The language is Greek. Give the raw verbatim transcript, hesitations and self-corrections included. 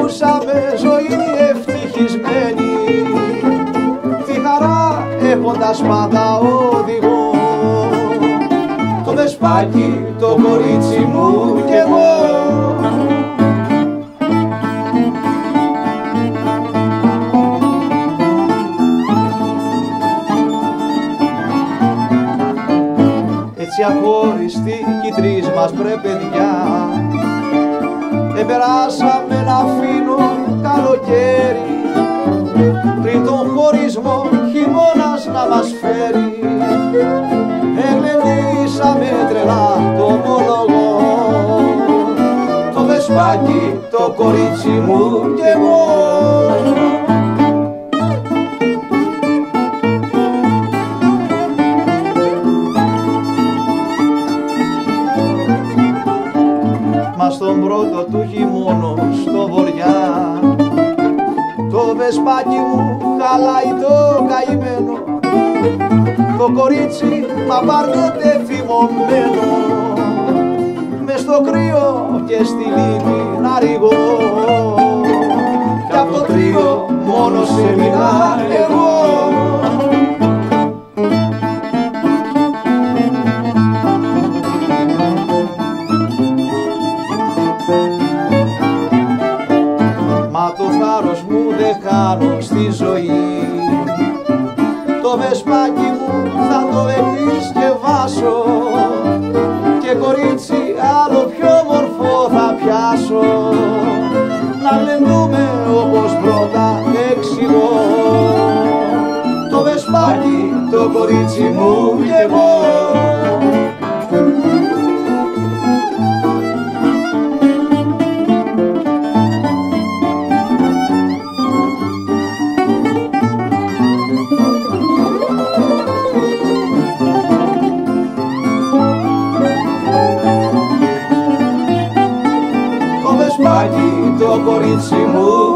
ζούσαμε ζωή ευτυχισμένη, τη χαρά έχοντας πάντα οδηγό, το Βεσπάκι, το κορίτσι μου κι εγώ. Έτσι αχώριστοι κι οι τρεις μας βρε παιδιά, επεράσαμε ένα φίνο καλοκαίρι, πριν τον χωρισμό χειμώνας να μας φέρει. Εγλεντήσαμε τρελά το ομολογώ, το Βεσπάκι, το κορίτσι μου κι εγώ. Μα στον πρώτο του χειμώνο στο βοριά, το Βεσπάκι μου χαλάει το καημένο, το κορίτσι μα πάρτοτε φημωμένο, μες στο κρύο και στη λίμνη να ρηγώ, κι απ' το κρύο μόνος έμεινα εγώ. Μα το θάρρος μου δεν χάνω στη ζωή, το Βεσπάκι μου θα το επισκευάσω και κορίτσι άλλο πιο μορφό θα πιάσω, να λεντούμε όπως πρώτα εξηγώ, το Βεσπάκι, το κορίτσι μου κι εγώ. Το κορίτσι μου